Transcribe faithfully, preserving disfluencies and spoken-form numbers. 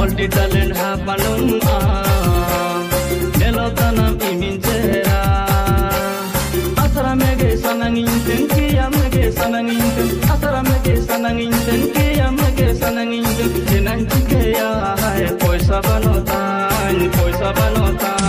multi talent hapanum a nelo tanam iminjera asara mege sanangin ten kiyam mege sanangin ten asara mege sanangin ten kiyam mege sanangin ten jenan chikeya hai poisa banotan poisa banotan